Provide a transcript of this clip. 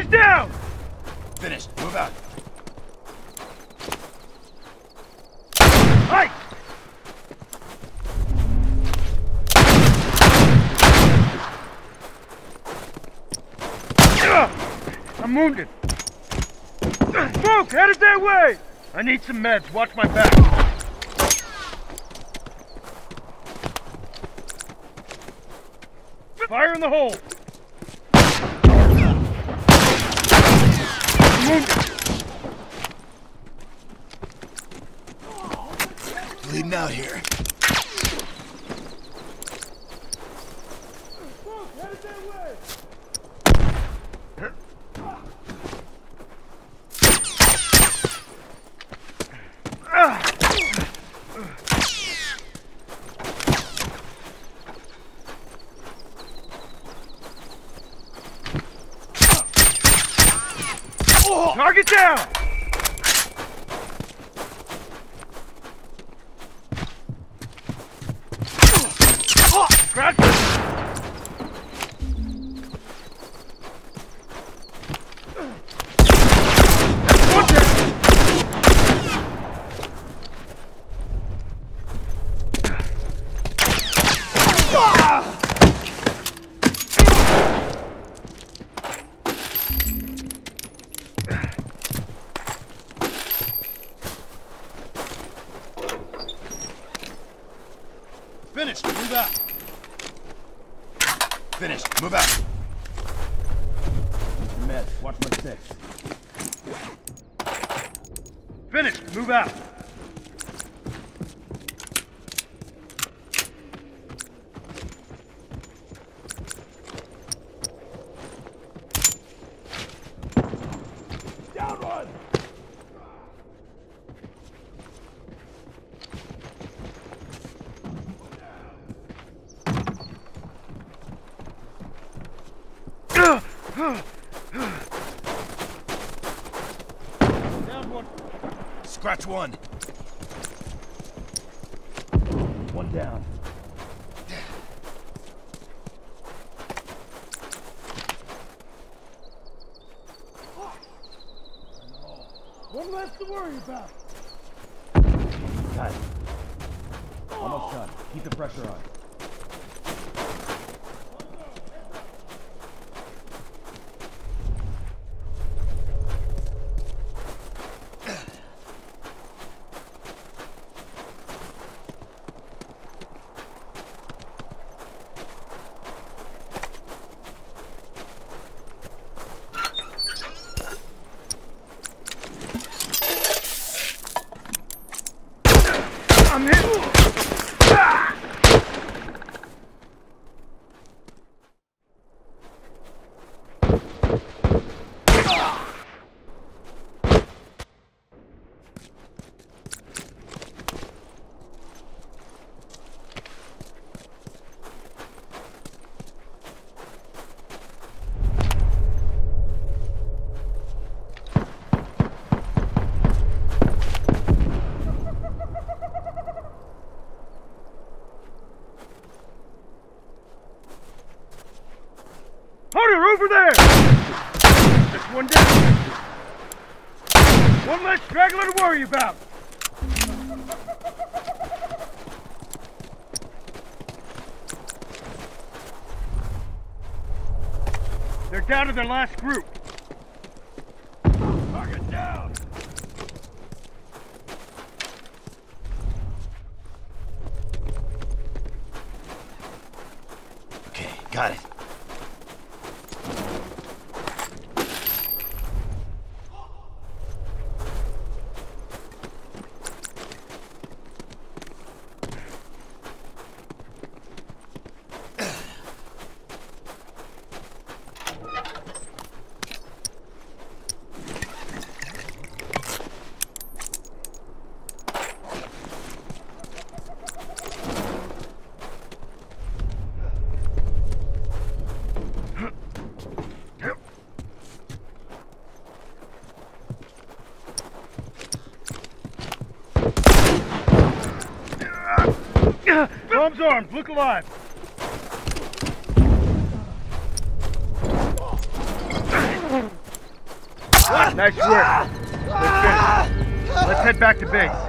down! Finished. Move out. Hey! I'm wounded. Smoke, headed that way! I need some meds. Watch my back. Fire in the hole! I'm wounded. Bleeding out here. Smoke, headed that way! Target down! Crack! Finished. Move out. Finished. Move out. Need some meds. Watch my six. Finished. Move out. Down one. Down one. Scratch one. One down. One less to worry about. Got it. Almost done. Keep the pressure on. I'm hit! Ah! Hunter, over there! Just one down. One less straggler to worry about. They're down to their last group. Target down! Okay, got it. Bomb's armed. Look alive. Nice work. Let's finish. Let's head back to base.